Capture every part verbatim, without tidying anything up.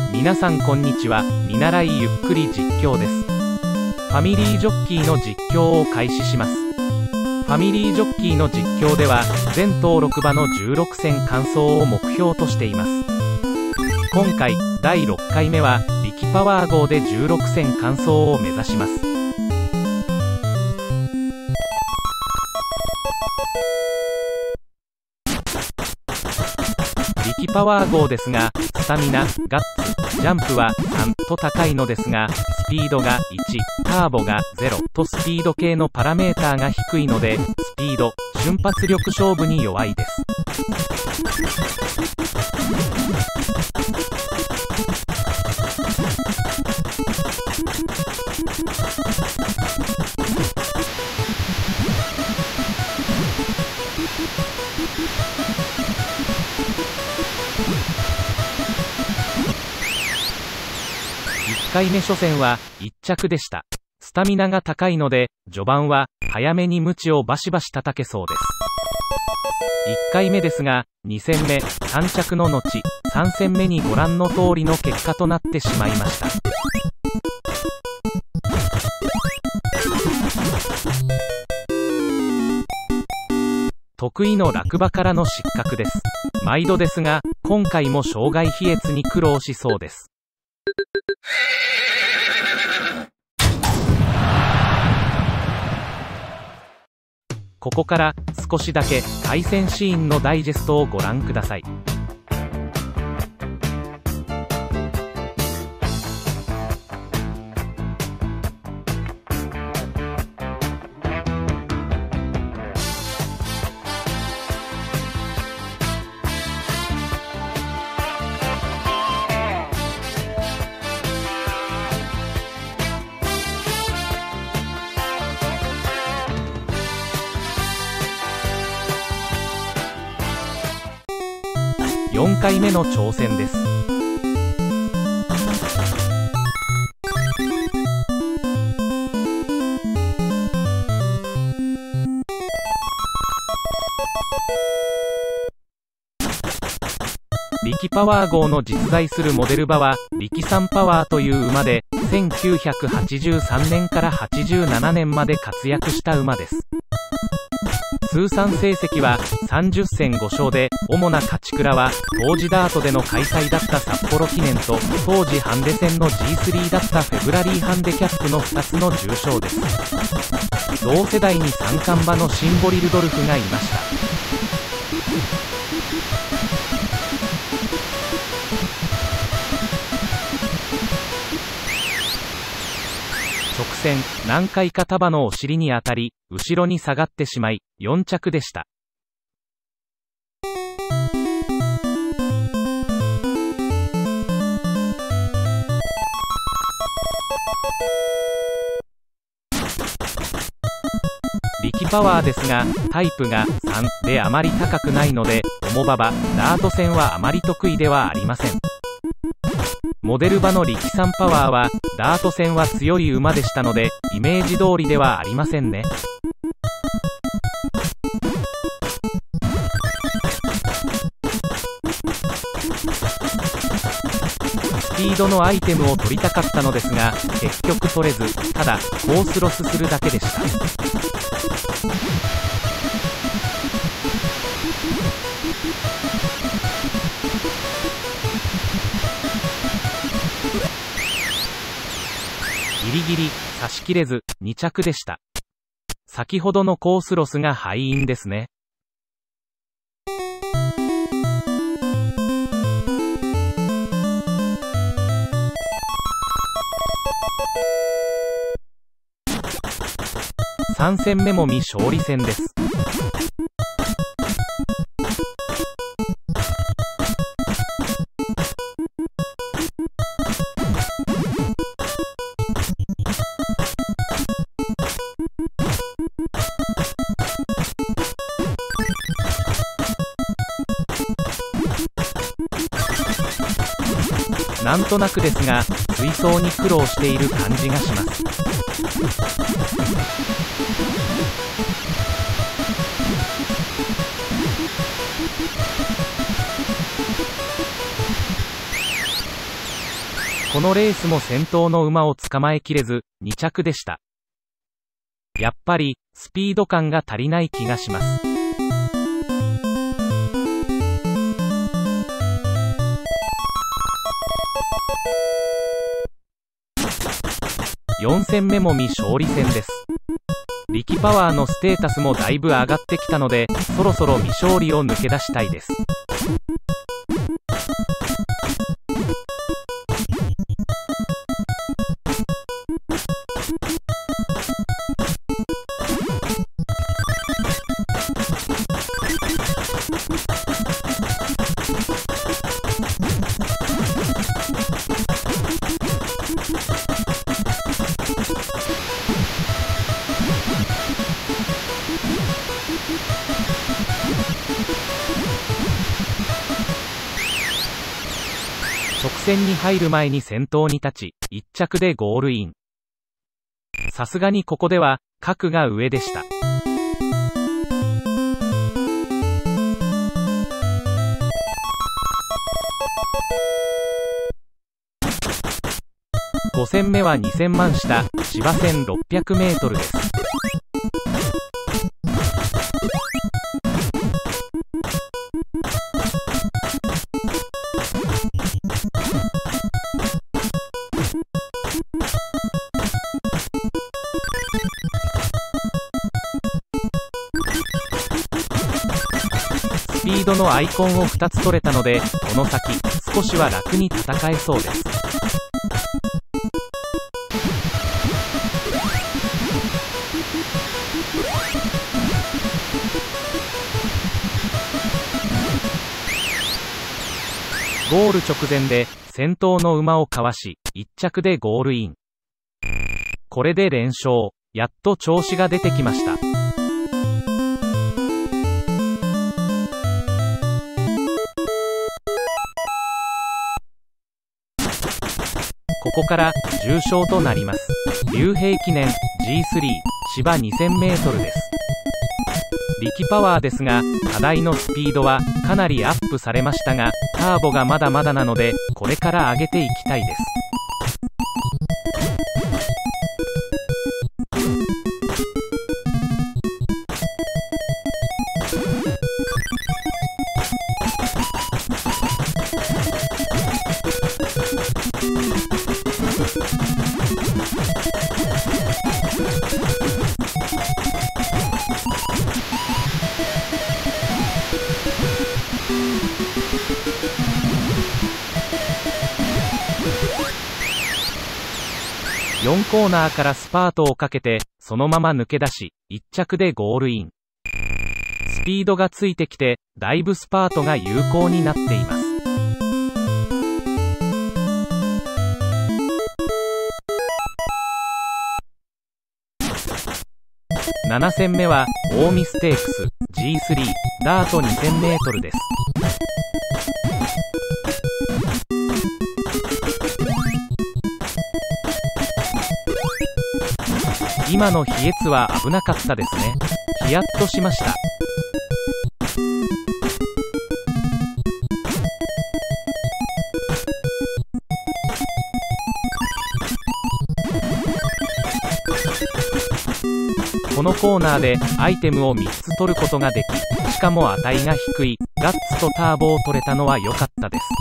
皆さんこんにちは。見習いゆっくり実況です。ファミリージョッキーの実況を開始します。ファミリージョッキーの実況では全登録馬のじゅうろく戦完走を目標としています。今回だいろっかいめは力パワー号でじゅうろく戦完走を目指します。力パワー号ですが、スタミナ、ガッツ、ジャンプはさんと高いのですが、スピードがいち、ターボがゼロとスピード系のパラメーターが低いので、スピード、瞬発力勝負に弱いです。いっかいめ初戦はいっ着でした。スタミナが高いので、序盤は早めに鞭をバシバシ叩けそうです。いっかいめですが、に戦目、さん着の後、さん戦目にご覧の通りの結果となってしまいました。得意の落馬からの失格です。毎度ですが、今回も障害飛越に苦労しそうです。ここから少しだけ対戦シーンのダイジェストをご覧ください。よんかいめの挑戦です。力パワー号の実在するモデル馬は力さんパワーという馬でせんきゅうひゃくはちじゅうさんねんからはちじゅうななねんまで活躍した馬です。通算成績はさんじゅっ戦ご勝で、主な勝ち鞍は当時ダートでの開催だった札幌記念と当時ハンデ戦の ジースリー だったフェブラリーハンデキャップのふたつの重賞です。同世代に三冠馬のシンボリルドルフがいました。直線、何回か束のお尻に当たり、後ろに下がってしまい、よん着でした。力パワーですが、タイプがさんであまり高くないので、重馬場、ダート戦はあまり得意ではありません。モデル馬の力さんパワーはダート戦は強い馬でしたのでイメージ通りではありませんね。スピードのアイテムを取りたかったのですが結局取れず、ただコースロスするだけでした。ギリギリ差し切れずに着でした。先ほどのコースロスが敗因ですね。さん戦目も未勝利戦です。なんとなくですが、追走に苦労している感じがします。 このレースも先頭の馬を捕まえきれずに着でした。やっぱりスピード感が足りない気がします。よん戦目も未勝利戦です。力パワーのステータスもだいぶ上がってきたので、そろそろ未勝利を抜け出したいです。直線に入る前に先頭に立ち、いっ着でゴールイン。さすがにここでは格が上でした。ご戦目はにせんまん下、芝せんろっぴゃくメートルです。スピードのアイコンをふたつ取れたので、この先少しは楽に戦えそうです。ゴール直前で先頭の馬をかわしいっ着でゴールイン。これで連勝。やっと調子が出てきました。ここから重賞となります。竜兵記念 ジースリー 芝にせんメートルです。力パワーですが、課題のスピードはかなりアップされましたが、ターボがまだまだなので、これから上げていきたいです。よんコーナーからスパートをかけて、そのまま抜け出し、いっ着でゴールイン。スピードがついてきて、だいぶスパートが有効になっています。なな戦目は、近江ステークス ジースリー ダートにせんメートルです。今の飛越は危なかったですね。ヒヤッとしました。このコーナーでアイテムをみっつ取ることができ、しかも値が低いガッツとターボを取れたのは良かったです。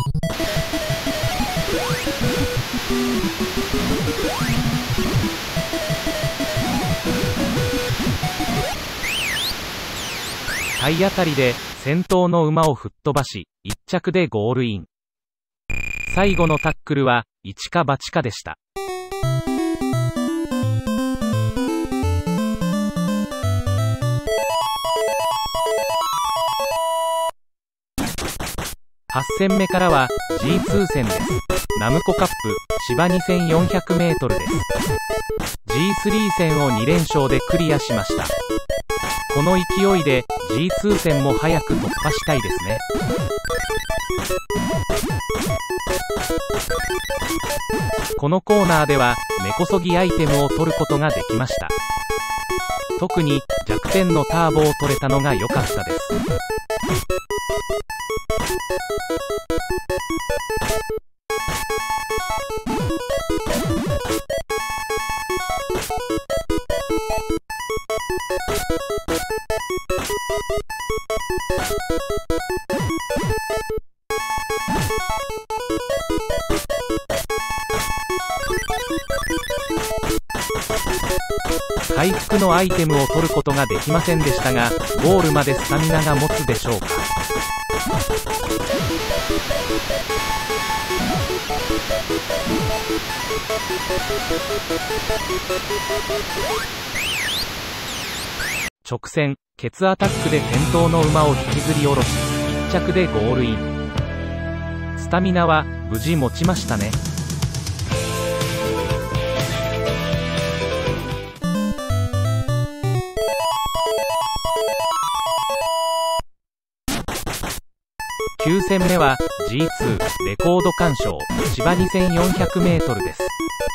体当たりで先頭の馬を吹っ飛ばし、いっ着でゴールイン。最後のタックルは一か八かでした。はち戦目からは ジーツー 戦です。ナムコカップ芝にせんよんひゃくメートルです。ジースリー 戦をに連勝でクリアしました。この勢いで ジーツー 戦も早く突破したいですね。このコーナーでは根こそぎアイテムを取ることができました。特に弱点のターボを取れたのが良かったです。 回復のアイテムを取ることができませんでしたが、ゴールまでスタミナが持つでしょうか。直線、ケツアタックで先頭の馬を引きずり下ろし、いっ着でゴールイン。スタミナは無事持ちましたね。きゅう戦目は ジーツー レコード鑑賞芝 にせんよんひゃくメートル です。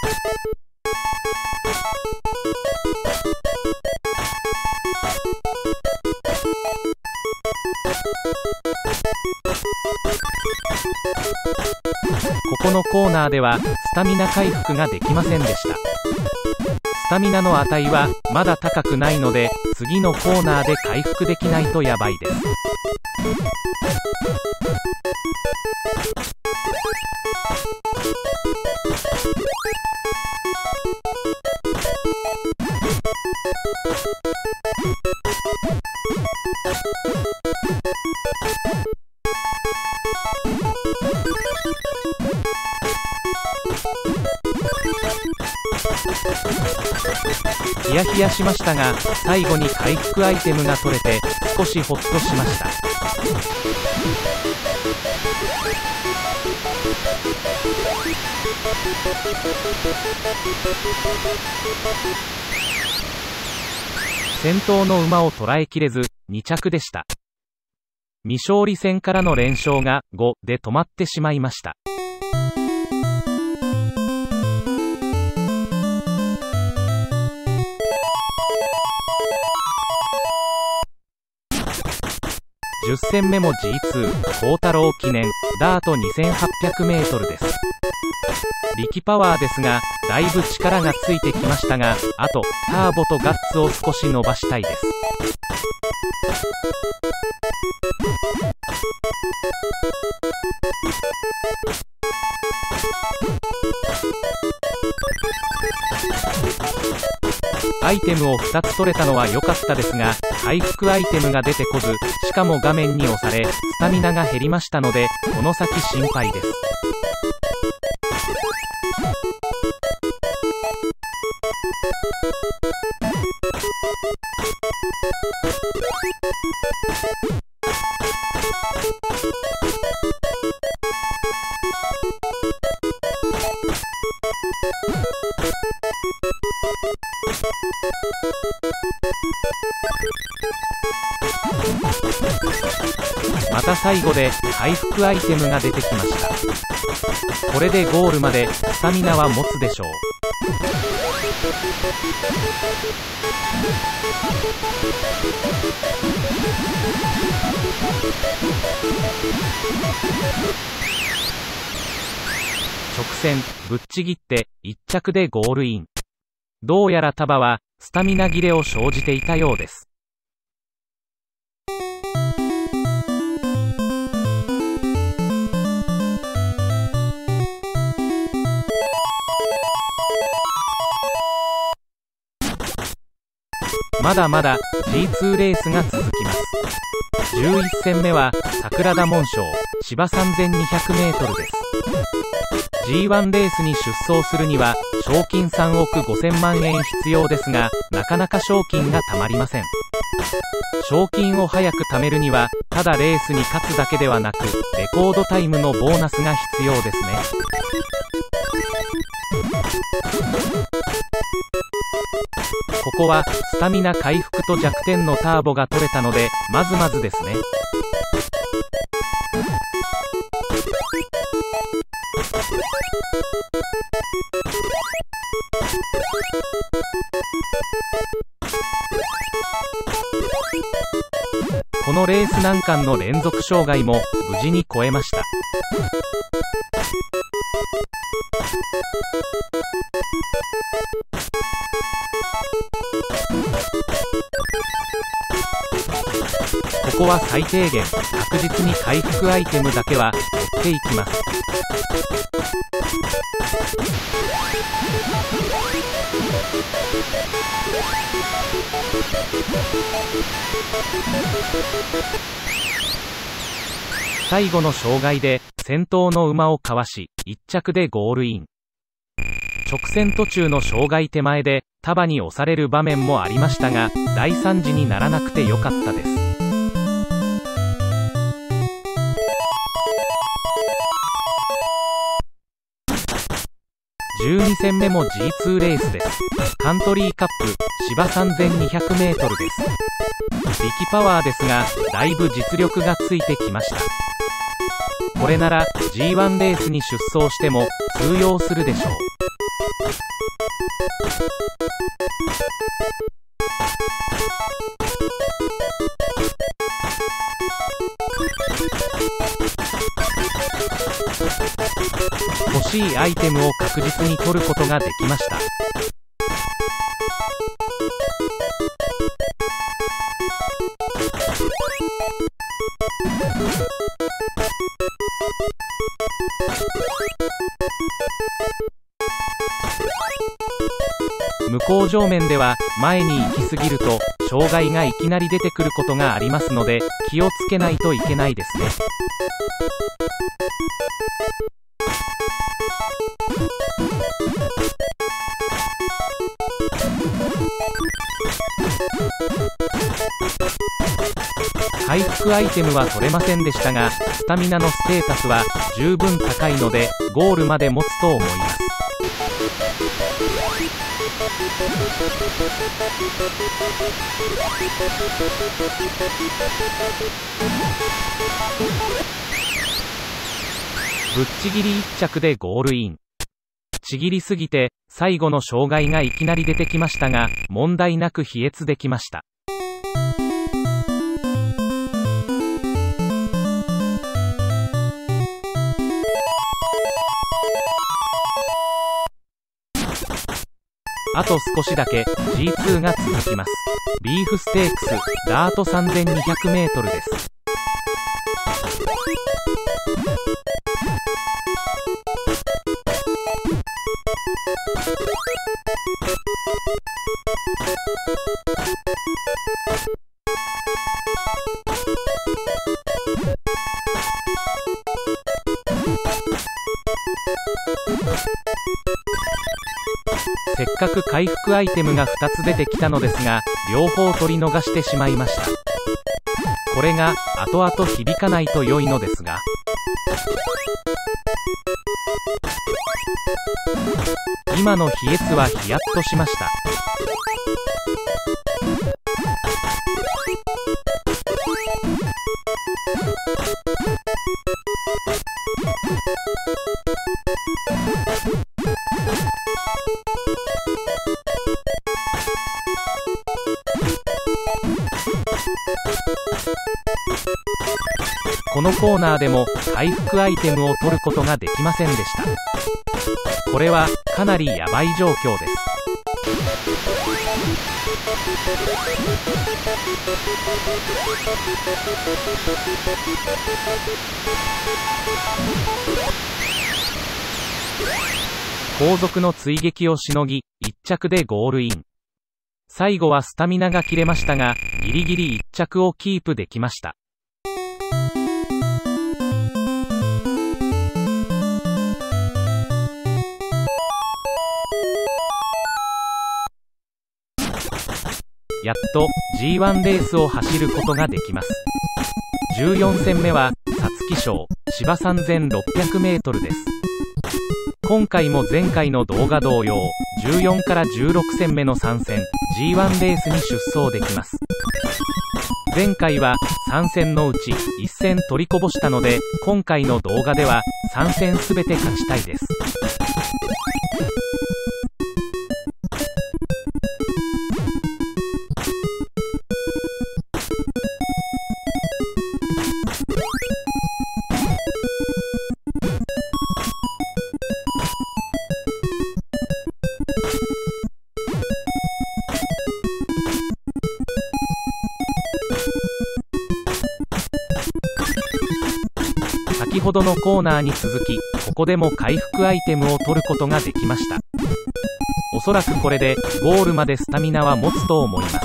ここのコーナーではスタミナ回復ができませんでした。スタミナの値はまだ高くないので、次のコーナーで回復できないとやばいです。ヒヤヒヤしましたが、最後に回復アイテムが取れて少しホッとしました。先頭の馬を捉えきれずに着でした。未勝利戦からの連勝がごで止まってしまいました。じゅっ戦目も ジーツー 幸太郎記念ダート にせんはっぴゃくメートル です。力パワーですがだいぶ力がついてきましたが、あとターボとガッツを少し伸ばしたいです。アイテムをふたつ取れたのは良かったですが、回復アイテムが出てこず、しかも画面に押されスタミナが減りましたので、この先心配です。また最後で回復アイテムが出てきました。これでゴールまでスタミナは持つでしょう。直線ぶっちぎっていっ着でゴールイン。どうやらタバはスタミナ切れを生じていたようです。まだまだ ジーツー レースが続きます。じゅういっ戦目は桜田門賞芝 さんぜんにひゃくメートル です。ジーワン レースに出走するには賞金さんおくごせんまんえん必要ですが、なかなか賞金がたまりません。賞金を早く貯めるにはただレースに勝つだけではなく、レコードタイムのボーナスが必要ですね。ここはスタミナ回復と弱点のターボが取れたのでまずまずですね。このレース難関の連続障害も無事に越えました。 ここは最低限確実に回復アイテムだけは取っていきます。最後の障害で先頭の馬をかわしいっ着でゴールイン。直線途中の障害手前で束に押される場面もありましたが、大惨事にならなくてよかったです。じゅうに戦目も ジーツー レースです。カントリーカップ芝 さんぜんにひゃくメートル です。力パワーですがだいぶ実力がついてきました。これなら ジーワン レースに出走しても通用するでしょう。欲しいアイテムを確実に取ることができました。向こう上面では前に行き過ぎると障害がいきなり出てくることがありますので気をつけないといけないですね。回復アイテムは取れませんでしたが、スタミナのステータスは十分高いのでゴールまで持つと思います。ぶっちぎりいっ着でゴールイン。ちぎりすぎて最後の障害がいきなり出てきましたが、問題なく飛越できました。あと少しだけ ジーツー が続きます。ビーフステークスダート さんぜんにひゃくメートル です。せっかく回復アイテムがふたつ出てきたのですが、両方取り逃してしまいました。これが後々響かないと良いのですが。今の飛越はヒヤッとしました。このコーナーでも回復アイテムを取ることができませんでした。これはかなりヤバい状況です。後続の追撃をしのぎいっ着でゴールイン。最後はスタミナが切れましたが、ギリギリいっ着をキープできました。やっと ジーワン レースを走ることができます。じゅうよん戦目は皐月賞芝 さんぜんろっぴゃくメートル です。今回も前回の動画同様じゅうよんからじゅうろく戦目のさん戦 ジーワン レースに出走できます。前回はさん戦のうちいち戦取りこぼしたので、今回の動画ではさん戦すべて勝ちたいです。 先ほどのコーナーに続き、ここでも回復アイテムを取ることができました。おそらくこれでゴールまでスタミナは持つと思います。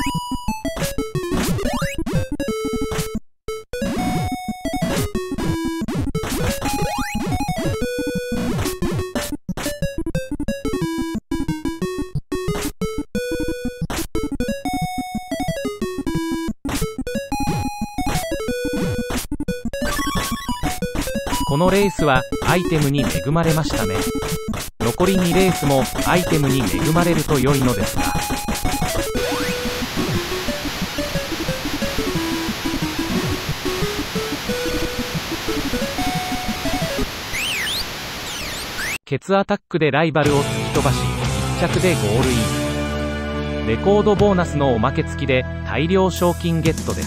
このレースはアイテムに恵まれましたね。残りにレースもアイテムに恵まれると良いのですが。ケツアタックでライバルを突き飛ばし、いっちゃくでゴールイン。レコードボーナスのおまけ付きで大量賞金ゲットです。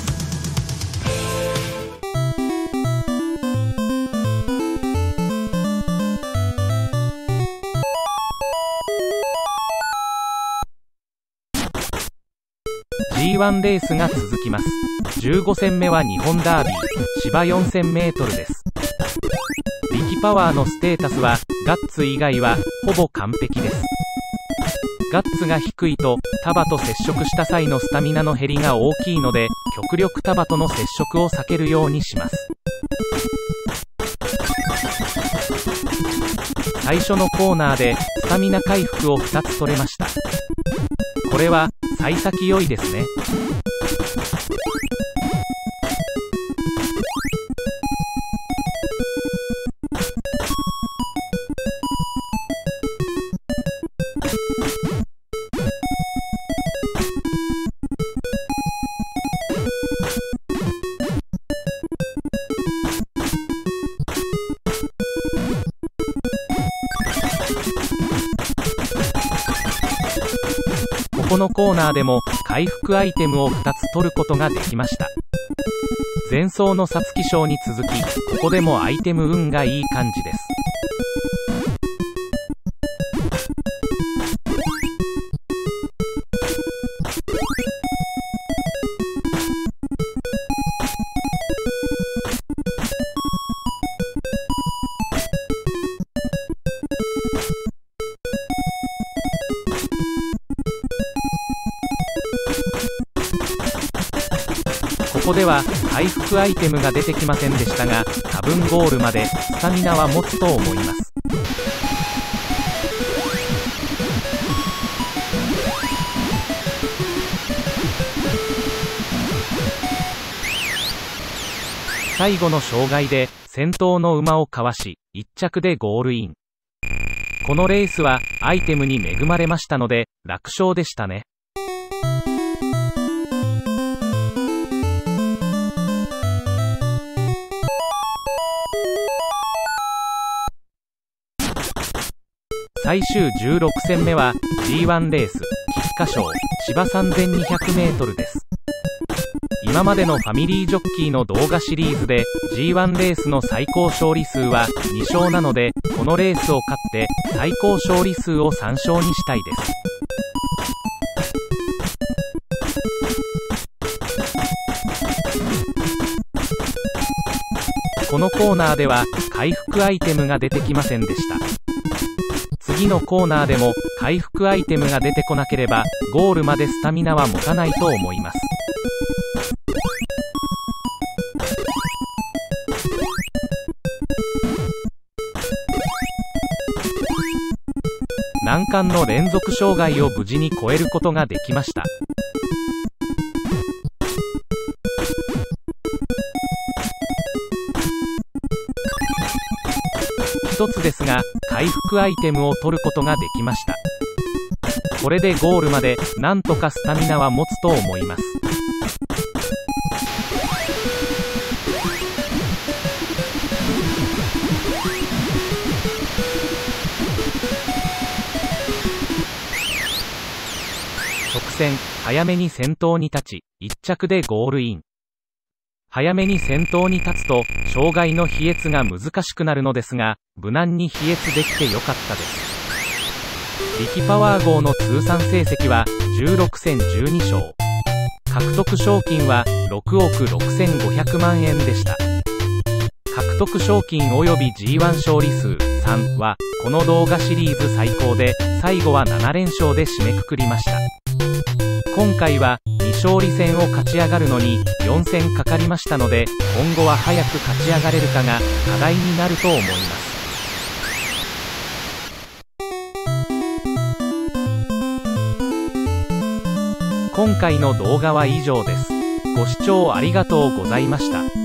ジーワン レースが続きます。じゅうご戦目は日本ダービー、芝よんせんメートルです。力パワーのステータスはガッツ以外はほぼ完璧です。ガッツが低いと束と接触した際のスタミナの減りが大きいので、極力束との接触を避けるようにします。最初のコーナーでスタミナ回復をふたつ取れました。これは幸先良いですね。このコーナーでも回復アイテムをふたつ取ることができました。前走の皐月賞に続き、ここでもアイテム運がいい感じです。ここでは回復アイテムが出てきませんでしたが、多分ゴールまでスタミナは持つと思います。最後の障害で先頭の馬をかわし、いっちゃくでゴールイン。このレースはアイテムに恵まれましたので楽勝でしたね。最終じゅうろく戦目は ジーワン レース、菊花賞、芝 さんぜんにひゃくメートル です。今までのファミリージョッキーの動画シリーズで ジーワン レースの最高勝利数はに勝なので、このレースを勝って最高勝利数をさん勝にしたいです。このコーナーでは回復アイテムが出てきませんでした。次のコーナーでも回復アイテムが出てこなければゴールまでスタミナは持たないと思います。難関の連続障害を無事に越えることができました。一つですが回復アイテムを取ることができました。これでゴールまでなんとかスタミナは持つと思います。直線、早めに先頭に立ち、いっちゃくでゴールイン。早めに先頭に立つと、障害の飛越が難しくなるのですが、無難に飛越できてよかったです。力パワー号の通算成績は、じゅうろく戦じゅうに勝。獲得賞金はろくおくろくせんごひゃくまんえんでした。獲獲得賞金及び ジーワン 勝利数さんはこの動画シリーズ最高で、最後はなな連勝で締めくくりました。今回はに勝利戦を勝ち上がるのによん戦かかりましたので、今後は早く勝ち上がれるかが課題になると思います。今回の動画は以上です。ご視聴ありがとうございました。